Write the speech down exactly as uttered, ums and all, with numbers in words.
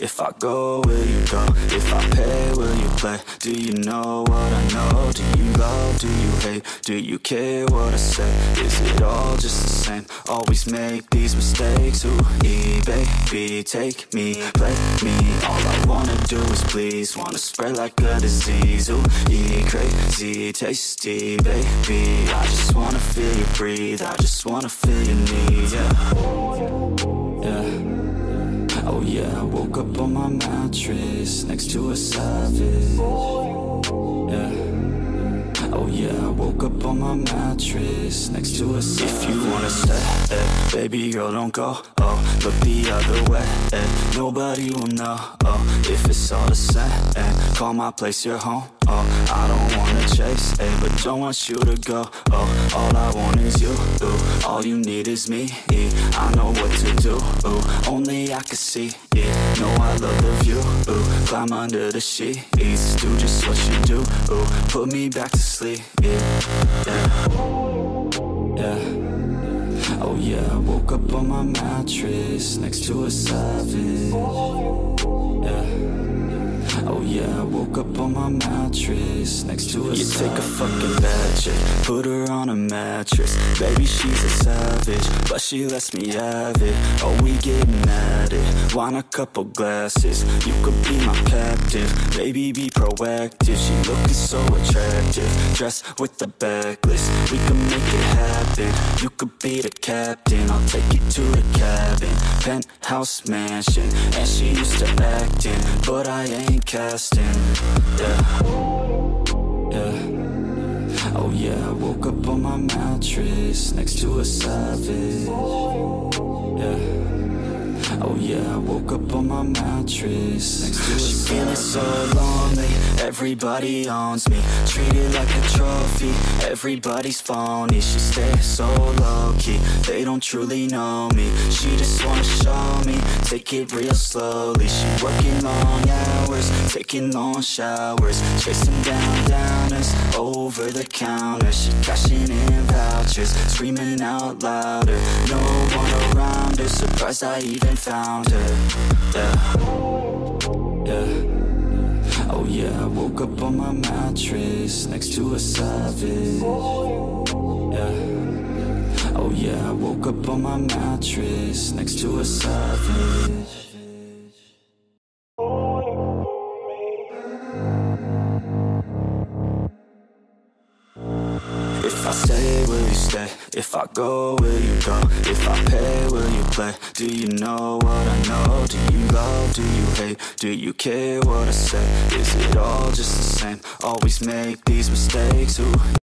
If I go, will you go? If I pay, will you play? Do you know what I know? Do you love, do you hate? Do you care what I say? Is it all just the same? Always make these mistakes. Ooh, E, baby, take me, play me. All I wanna do is please. Wanna spread like a disease. Ooh, E, crazy, tasty, baby. I just wanna feel you breathe. I just wanna feel your needs, yeah. Yeah. Oh yeah, I woke up on my mattress next to a savage. Yeah. Oh yeah, I woke up on my mattress next to a savage. If you wanna stay, eh, baby girl, don't go. Oh, look the other way, eh, nobody will know. Oh, if it's all the same, eh, call my place your home. Oh, I don't wanna chase, eh, but don't want you to go. Oh, all I want is you. Ooh, all you need is me. I know what to do. Ooh, only I can see. Yeah, know I love the view. Ooh, climb under the sheets, do just what you do. Ooh, put me back to sleep. Yeah, yeah, yeah. Oh yeah, I woke up on my mattress next to a savage. Yeah. Oh yeah, I woke up on my mattress next to a You savage. Take a fucking bad chick, put her on a mattress. Baby, she's a savage, but she lets me have it. Oh, we getting at it, want a couple glasses. You could be my captive, baby, be proactive. She looking so attractive, dressed with the backlist. We can make it happen, you could be the captain. I'll take you to the cabin, penthouse mansion. And she used to acting, but I ain't casting, yeah, yeah. Oh yeah, I woke up on my mattress next to a savage, yeah. Oh yeah, I woke up on my mattress next to a She savage. Feeling so lonely, everybody owns me. Treated like a trophy, everybody's phony. She stays so low-key, they don't truly know me. She just wanna show me, take it real slowly. She working long hours, taking long showers, chasing down downers over the counter. She cashing in vouchers, screaming out louder. No one around her, surprised I even found her. Yeah, yeah. Oh yeah, I woke up on my mattress next to a savage. Yeah. Oh yeah, I woke up on my mattress next to a savage. If I stay, will you stay? If I go, will you go? If I pay, will you play? Do you know what I know? Do you love, do you hate? Do you care what I say? Is it all just the same? Always make these mistakes. Ooh.